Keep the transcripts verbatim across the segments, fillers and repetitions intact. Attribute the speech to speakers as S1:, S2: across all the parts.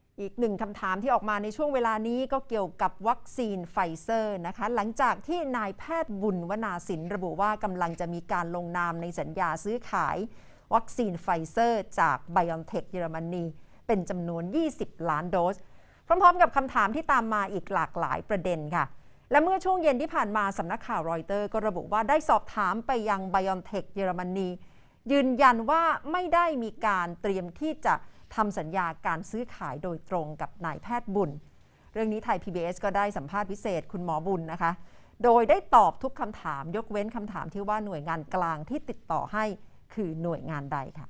S1: อีกหนึ่งคำถามที่ออกมาในช่วงเวลานี้ก็เกี่ยวกับวัคซีนไฟเซอร์นะคะหลังจากที่นายแพทย์บุญวนาสินระบุว่ากำลังจะมีการลงนามในสัญญาซื้อขายวัคซีนไฟเซอร์จาก BioNTech เยอรมนีเป็นจำนวนยี่สิบล้านโดสพร้อมๆกับคำถามที่ตามมาอีกหลากหลายประเด็นค่ะและเมื่อช่วงเย็นที่ผ่านมาสำนักข่าวรอยเตอร์ก็ระบุว่าได้สอบถามไปยัง BioNTech เยอรมนียืนยันว่าไม่ได้มีการเตรียมที่จะทำสัญญาการซื้อขายโดยตรงกับนายแพทย์บุญเรื่องนี้ไทย พี บี เอส ก็ได้สัมภาษณ์พิเศษคุณหมอบุญนะคะโดยได้ตอบทุกคำถามยกเว้นคำถามที่ว่าหน่วยงานกลางที่ติดต่อให้คือหน่วยงานใดค่ะ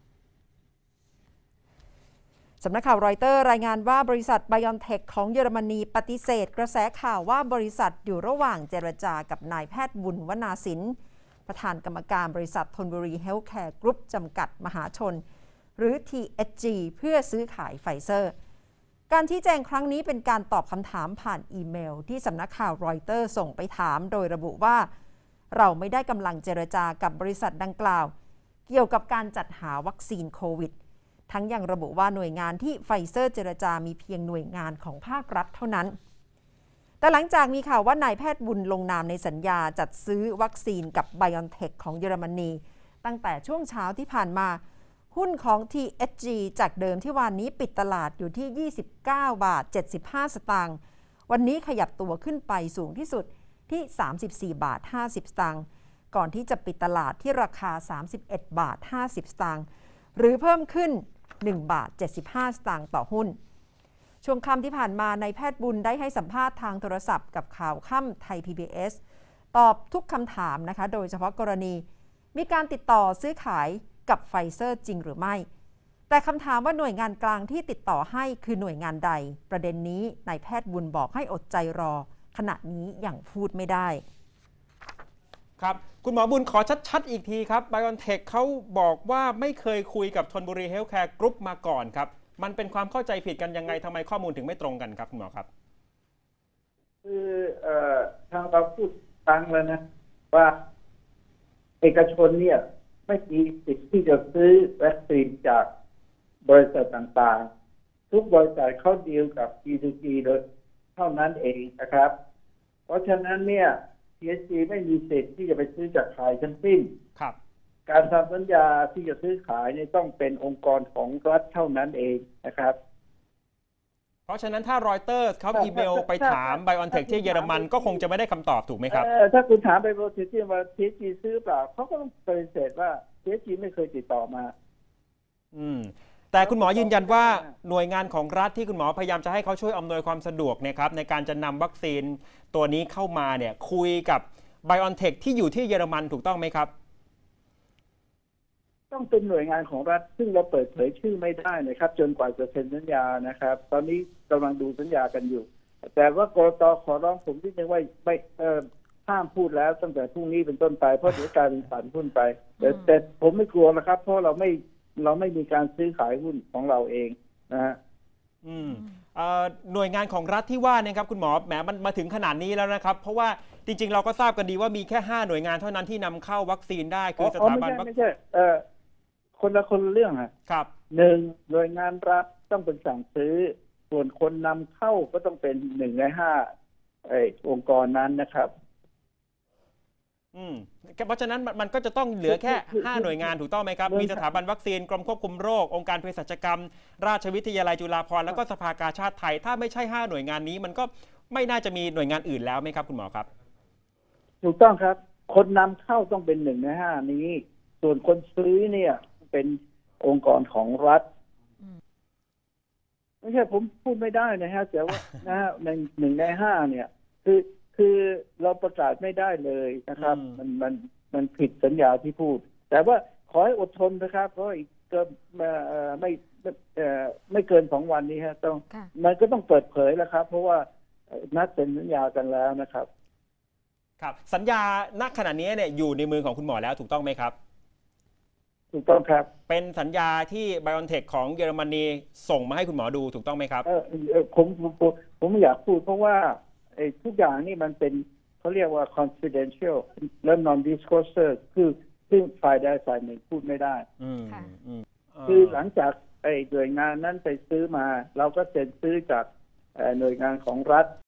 S1: สำนักข่าวรอยเตอร์รายงานว่าบริษัท BioNTech ของเยอรมนีปฏิเสธกระแสข่าวว่าบริษัทอยู่ระหว่างเจรจากับนายแพทย์บุญวนาสินประธานกรรมการบริษัทธนบุรีเฮลท์แคร์กรุ๊ปจำกัดมหาชนหรือ ที เอช จี เพื่อซื้อขายไฟเซอร์การชี้แจงครั้งนี้เป็นการตอบคำถามผ่านอีเมลที่สำนักข่าวรอยเตอร์ส่งไปถามโดยระบุว่าเราไม่ได้กำลังเจรจากับบริษัทดังกล่าวเกี่ยวกับการจัดหาวัคซีนโควิดทั้งยังระบุว่าหน่วยงานที่ไฟเซอร์เจรจามีเพียงหน่วยงานของภาครัฐเท่านั้นแต่หลังจากมีข่าวว่านายแพทย์บุญลงนามในสัญญาจัดซื้อวัคซีนกับ BioNTech ของเยอรมนีตั้งแต่ช่วงเช้าที่ผ่านมาหุ้นของ ที เอช จี จากเดิมที่วันนี้ปิดตลาดอยู่ที่ยี่สิบเก้าบาทเจ็ดสิบห้าสตางค์วันนี้ขยับตัวขึ้นไปสูงที่สุดที่สามสิบสี่บาทห้าสิบสตางค์ก่อนที่จะปิดตลาดที่ราคาสามสิบเอ็ดบาทห้าสิบสตางค์หรือเพิ่มขึ้นหนึ่งบาทเจ็ดสิบห้าสตางค์ต่อหุ้นช่วงค่ำที่ผ่านมานายแพทย์บุญได้ให้สัมภาษณ์ทางโทรศัพท์กับข่าวค่ำไทย พี บี เอส ตอบทุกคำถามนะคะโดยเฉพาะกรณีมีการติดต่อซื้อขายกับไฟเซอร์จริงหรือไม่แต่คำถามว่าหน่วยงานกลางที่ติดต่อให้คือหน่วยงานใดประเด็นนี้นายแพทย์บุญบอกให้อดใจรอขณะนี้ยังพูดไม่ได้
S2: ครับคุณหมอบุญขอชัดๆอีกทีครับ BioNTech เขาบอกว่าไม่เคยคุยกับธนบุรีเฮลท์แคร์กรุ๊ปมาก่อนครับมันเป็นความเข้าใจผิดกันยังไงทำไมข้อมูลถึงไม่ตรงกันครับคุณหมอครับ
S3: คือเอ่อทางเราพูดตั้งแล้วนะว่าเอกชนเนี่ยไม่มีสิทธิ์ที่จะซื้อวัคซีนจากบริษัทต่างๆทุกบริษัทเขาดีลกับ จี ทู จี โดยเท่านั้นเองนะครับเพราะฉะนั้นเนี่ย ที เอช จี ไม่มีสิทธิ์ที่จะไปซื้อจากใครทั้งสิ้น
S2: ครับ
S3: การทำสัญญาที่จะซื้อขายนี่ต้องเป็นองค์กรของรัฐเท่านั้นเองนะครับ
S2: เพราะฉะนั้นถ้ารอยเตอร์เขาอีเมลไปถาม BioNTech ที่เยอรมันก็คงจะไม่ได้คำตอบถูกไหมครับ
S3: ถ้าคุณถามไปบริษัทที่ว่า ที เอช จี ซื้อเปล่าเขาก็ต้องปฏิเสธว่า ที เอช จี ไม่เคยติดต่อมา
S2: อืมแต่คุณหมอยืนยันว่าหน่วยงานของรัฐที่คุณหมอพยายามจะให้เขาช่วยอำนวยความสะดวกนะครับในการจะนำวัคซีนตัวนี้เข้ามาเนี่ยคุยกับ BioNTech ที่อยู่ที่เยอรมันถูกต้องไหมครับ
S3: ต้องเป็นหน่วยงานของรัฐซึ่งเราเปิดเผยชื่อไม่ได้นะครับจนกว่าจะเซ็นสัญญานะครับตอนนี้กำลังดูสัญญากันอยู่แต่ว่ากรตขอร้องผมที่จะว่าไม่เอ่อห้ามพูดแล้วตั้งแต่พรุ่งนี้เป็นต้นไปเพราะเดี๋ยวกลายเป็นฝันหุ้นไปแต่แต่ผมไม่กลัวนะครับเพราะเราไม่เราไม่มีการซื้อขายหุ้นของเราเองนะฮะ
S2: อืมหน่วยงานของรัฐที่ว่าเนี่ยครับคุณหมอแหมมันมาถึงขนาดนี้แล้วนะครับเพราะว่าจริงๆเราก็ทราบกันดีว่ามีแค่ห้าหน่วยงานเท่านั้นที่นำเข้าวัคซีนได้คือสถาบันวัคซีน
S3: ไม่ใช่เออคนละคนเรื่องอ่ะ
S2: ครับ
S3: หนึ่งหน่วยงานรัฐต้องเป็นสั่งซื้อส่วนคนนำเข้าก็ต้องเป็นหนึ่งในห้าไอ้องค์กรนั้นนะครับ
S2: อืมเพราะฉะนั้นมันก็จะต้องเหลือแค่ห้าหน่วยงานถูกต้องไหมครับมีสถาบันวัคซีนกรมควบคุมโรคองค์การเภสัชกรรมราชวิทยาลัยจุฬาภรณ์แล้วก็สภากาชาดไทยถ้าไม่ใช่ห้าหน่วยงานนี้มันก็ไม่น่าจะมีหน่วยงานอื่นแล้วไหมครับคุณหมอครับ
S3: ถูกต้องครับคนนำเข้าต้องเป็นหนึ่งในห้านี้ส่วนคนซื้อเนี่ยเป็นองค์กรของรัฐไม่ใช่ผมพูดไม่ได้นะฮะแต่ว่านะฮะในหนึ่งในห้าเนี่ยคือคือเราประกาศไม่ได้เลยนะครับมันมันมันผิดสัญญาที่พูดแต่ว่าขอให้อดทนนะครับเพราะอีกเกินไม่ไม่เกินสองวันนี้ฮะต้องมันก็ต้องเปิดเผยแล้วครับเพราะว่านัดเป็นสัญญากันแล้วนะครับ
S2: ครับสัญญาณขณะนี้เนี่ยอยู่ในมือของคุณหมอแล้วถูกต้องไหมครับ
S3: ถูกต้องครับ
S2: เป็นสัญญาที่ BioNTech ของเยอรมนีส่งมาให้คุณหมอดูถูกต้องไหมครับ
S3: เออผมผมผมไม่อยากพูดเพราะว่าไอ้ทุกอย่างนี่มันเป็นเขาเรียกว่า confidential และ non disclosure คือซึ่งฝ่ายใดฝ่ายหนึ่งพูดไม่ได้คือหลังจากไอ้หน่วยงานนั้นไปซื้อมา เราก็เซ็นซื้อจากเอ่อหน่วยงานของรัฐ